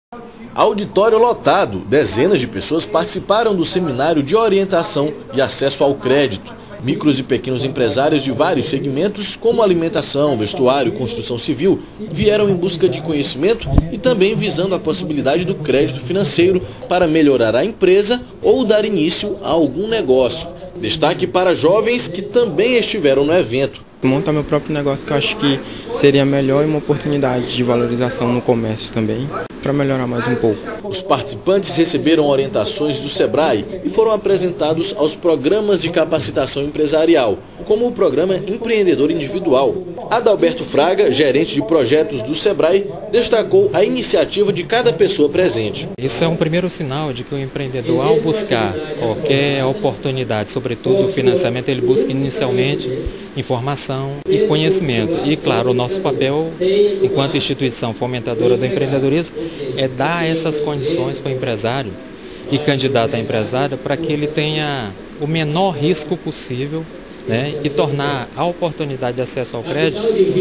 Auditório lotado, dezenas de pessoas participaram do seminário de orientação e acesso ao crédito. Micros e pequenos empresários de vários segmentos, como alimentação, vestuário, construção civil, vieram em busca de conhecimento e também visando a possibilidade do crédito financeiro para melhorar a empresa ou dar início a algum negócio. Destaque para jovens que também estiveram no evento. Montar meu próprio negócio, que eu acho que seria melhor e uma oportunidade de valorização no comércio também, para melhorar mais um pouco. Os participantes receberam orientações do Sebrae e foram apresentados aos programas de capacitação empresarial, como o programa Empreendedor Individual. Adalberto Fraga, gerente de projetos do Sebrae, destacou a iniciativa de cada pessoa presente. Isso é um primeiro sinal de que o empreendedor, ao buscar qualquer oportunidade, sobretudo o financiamento, ele busca inicialmente informação e conhecimento. E, claro, o nosso papel, enquanto instituição fomentadora do empreendedorismo, é dar essas condições para o empresário e candidato a empresário para que ele tenha o menor risco possível, e tornar a oportunidade de acesso ao crédito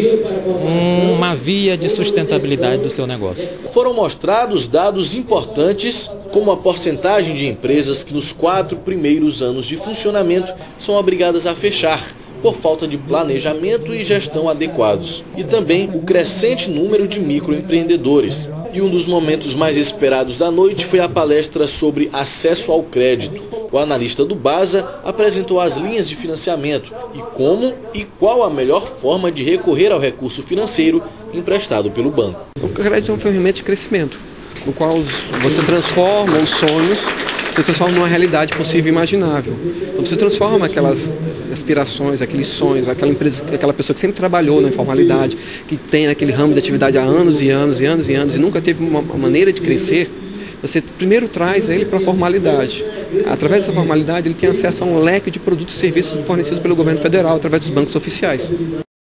uma via de sustentabilidade do seu negócio. Foram mostrados dados importantes, como a porcentagem de empresas que nos 4 primeiros anos de funcionamento são obrigadas a fechar, por falta de planejamento e gestão adequados, e também o crescente número de microempreendedores. E um dos momentos mais esperados da noite foi a palestra sobre acesso ao crédito. O analista do BASA apresentou as linhas de financiamento e como e qual a melhor forma de recorrer ao recurso financeiro emprestado pelo banco. O crédito é uma ferramenta de crescimento, no qual você transforma os sonhos, você transforma numa realidade possível e imaginável. Então você transforma aquelas aspirações, aqueles sonhos, aquela pessoa que sempre trabalhou na informalidade, que tem aquele ramo de atividade há anos e anos e anos e anos e nunca teve uma maneira de crescer. Você primeiro traz ele para a formalidade. Através dessa formalidade ele tem acesso a um leque de produtos e serviços fornecidos pelo governo federal através dos bancos oficiais.